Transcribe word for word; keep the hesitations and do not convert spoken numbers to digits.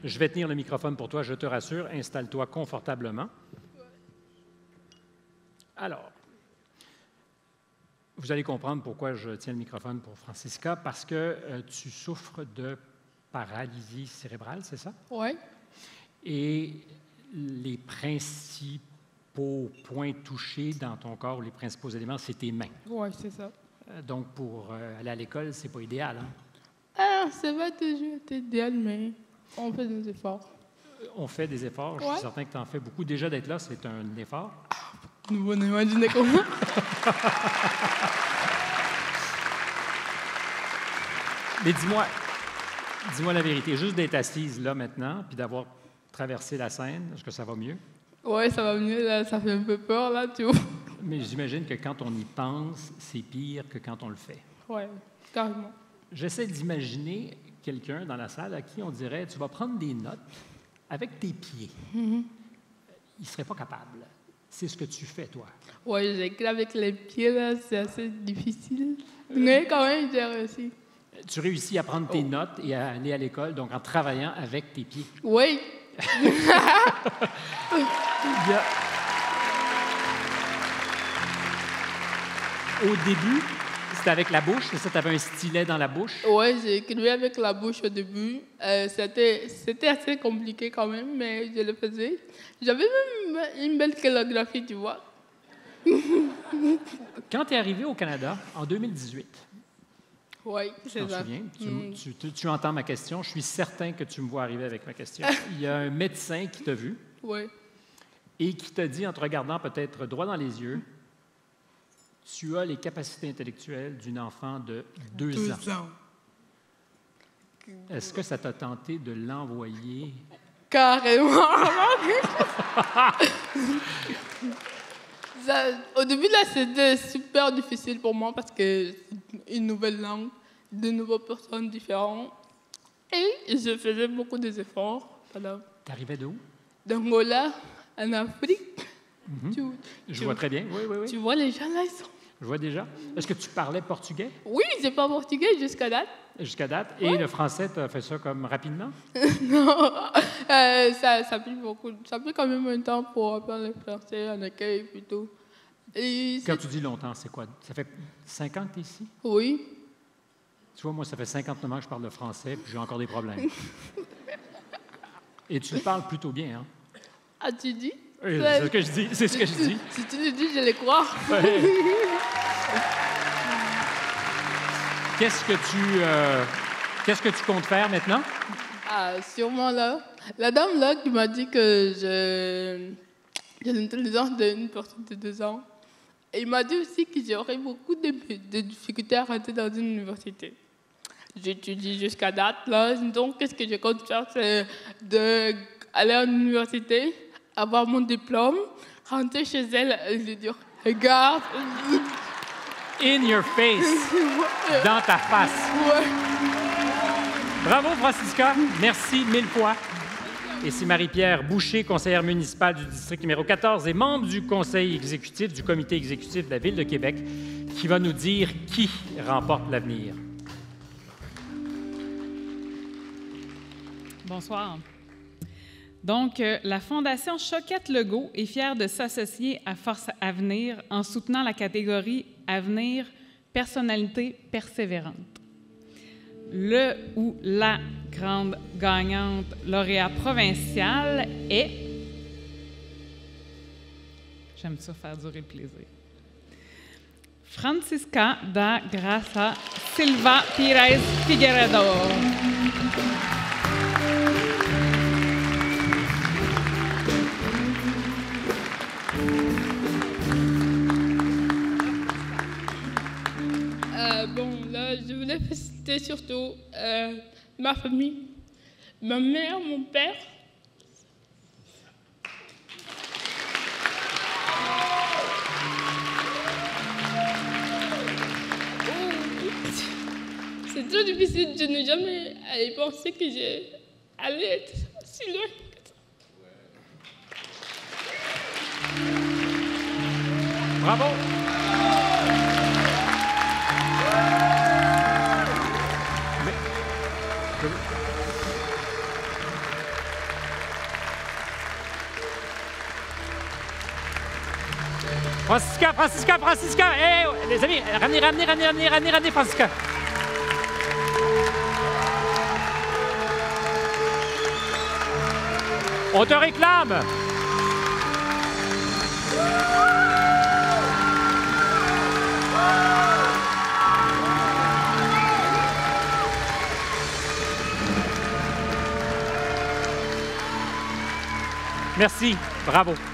Je vais tenir le microphone pour toi, je te rassure. Installe-toi confortablement. Alors, vous allez comprendre pourquoi je tiens le microphone pour Francisca, parce que euh, tu souffres de paralysie cérébrale, c'est ça? Oui. Et les principaux points touchés dans ton corps, les principaux éléments, c'est tes mains. Oui, c'est ça. Euh, donc, pour euh, aller à l'école, c'est pas idéal, hein? Ah, c'est pas toujours idéal, mais on fait des efforts. On fait des efforts. Je Ouais. suis certain que tu en fais beaucoup. Déjà, d'être là, c'est un effort. Nous on imagine comment. Mais dis-moi, dis-moi la vérité. Juste d'être assise là maintenant, puis d'avoir traversé la scène, est-ce que ça va mieux? Oui, ça va mieux, là, ça fait un peu peur, là, tu vois. Mais j'imagine que quand on y pense, c'est pire que quand on le fait. Oui, carrément. J'essaie d'imaginer quelqu'un dans la salle à qui on dirait « tu vas prendre des notes avec tes pieds Mm-hmm. ». Il ne serait pas capable. C'est ce que tu fais, toi. Oui, j'écris avec les pieds, là, c'est assez difficile. Mais quand même, j'ai réussi. Tu réussis à prendre tes notes et à aller à l'école, donc en travaillant avec tes pieds. Oui. Il y a- Au début, c'était avec la bouche, c'est ça? Tu avais un stylet dans la bouche? Oui, j'ai écrit avec la bouche au début. Euh, c'était, c'était assez compliqué quand même, mais je le faisais. J'avais même une belle calligraphie, tu vois. Quand tu es arrivé au Canada en deux mille dix-huit, Oui, tu c'est t'en ça. souviens, tu, Mm. tu- tu- tu entends ma question, je suis certain que tu me vois arriver avec ma question. Il y a un médecin qui t'a vu Oui. et qui t'a dit, en te regardant peut-être droit dans les yeux, tu as les capacités intellectuelles d'une enfant de deux ans. ans. Est-ce que ça t'a tenté de l'envoyer? Carrément. Ça, au début, là, c'était super difficile pour moi parce que c'est une nouvelle langue, de nouvelles personnes différentes. Et je faisais beaucoup d'efforts. Voilà. T'arrivais de où? D'Angola, en Afrique. Mhm. tu, Je tu- vois très bien, oui, oui, oui. tu vois, les gens là, ils sont... Je vois déjà. Est-ce que tu parlais portugais Oui, j'ai pas portugais jusqu'à date. jusqu'à date? Et le français, tu as fait ça comme rapidement? Non, Euh, ça, ça pris beaucoup. Ça pris quand même un temps pour apprendre le français en accueil plutôt. Et Quand c'est- tu dis longtemps, c'est quoi? Ça fait cinq ans que tu es ici? Oui. Tu vois, moi, ça fait cinquante-neuf ans que je parle le français, puis j'ai encore des problèmes. Et tu le parles plutôt bien, hein? As-tu dit? Euh, Ça- C'est ce que je dis, c'est ce que je dis. Si tu le dis, je le crois. Ouais. Qu'est-ce que tu, euh, qu'est-ce que tu comptes faire maintenant? Ah, sûrement là. La dame là qui m'a dit que je- j'ai l'intelligence d'une personne de deux ans. Et il m'a dit aussi que j'aurais beaucoup de, de difficultés à rentrer dans une université. J'étudie jusqu'à date là. Donc, qu'est-ce que je compte faire? C'est d'aller à l'université, avoir mon diplôme, rentrer chez elle et lui dire regarde. In your face, dans ta face. Ouais. Bravo, Francisca. Merci mille fois. Et c'est Marie-Pierre Boucher, conseillère municipale du district numéro quatorze et membre du conseil exécutif, du comité exécutif de la Ville de Québec, qui va nous dire qui remporte l'avenir. Bonsoir. Donc, euh, la Fondation Choquette-Legault est fière de s'associer à Force Avenir en soutenant la catégorie Avenir Personnalité persévérante. Le ou la grande gagnante lauréat provinciale est... J'aime ça faire durer le plaisir. Francisca da Graça Silva Pires Figueiredo. Euh, bon, là, je voulais féliciter surtout euh, ma famille, ma mère, mon père. Oh, c'est trop difficile, je n'ai jamais allé penser que j'allais être si loin. Bravo! Mais, je- Francisca, Francisca, Francisca! Hey, les amis, ramenez, ramenez, ramenez, ramenez, ramenez, ramenez, Francisca! On te réclame! Merci, bravo.